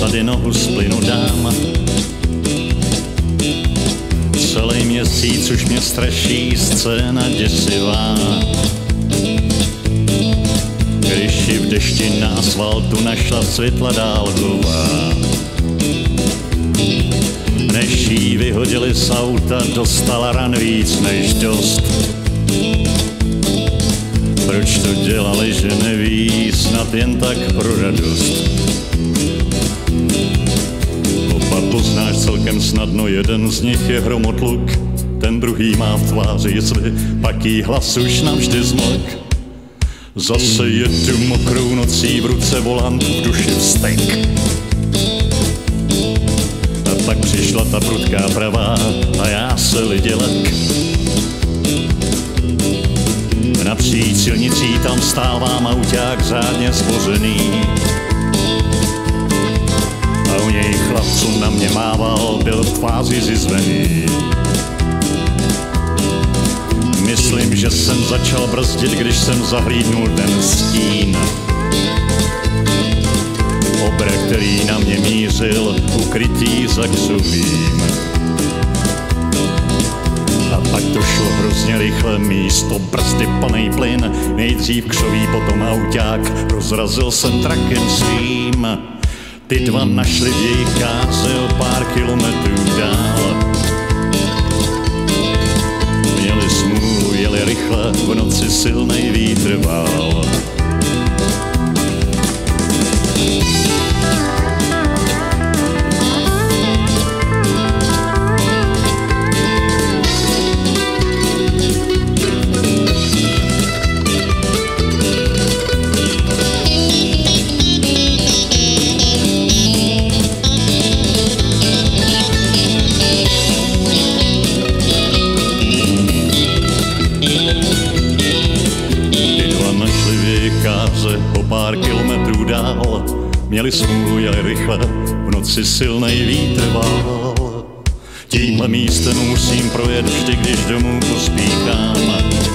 tady nohu z plynu dám. Celý měsíc už mě straší scéna děsivá. Když ji v dešti na asfaltu našla světla dálková. Než jí vyhodili z auta, dostala ran víc než dost. Proč to dělali, že neví, snad jen tak pro radost. Oba poznáš celkem snadno, jeden z nich je hromotluk, ten druhý má v tváři jizvy, pak jí hlas už navždy zmlk. Zase jedu mokrou nocí, v ruce volant, v duši vztek. A pak přišla ta prudká pravá a já se lidělek. Napříč silnicí tam stávám auťák řádně spořený. A u něj chlapců na mě mával, byl v tváři zizvený. Myslím, že jsem začal brzdit, když jsem zahlídnul ten stín. Obr, který na mě mířil, ukrytý za křovím. A pak to šlo hrozně rychle, místo brzdy plnej plyn. Nejdřív křoví, potom auťák, rozrazil jsem trakem svým. Ty dva našli v jejich káře o pár kilometrů dál. Měli smůlu, jeli rychle, v noci silnej vítr vál. O pár kilometrů dál, měli smůlu, jeli rychle, v noci silnej vítr vál. Tímhle místem musím projet vždy, když domů pospíchám.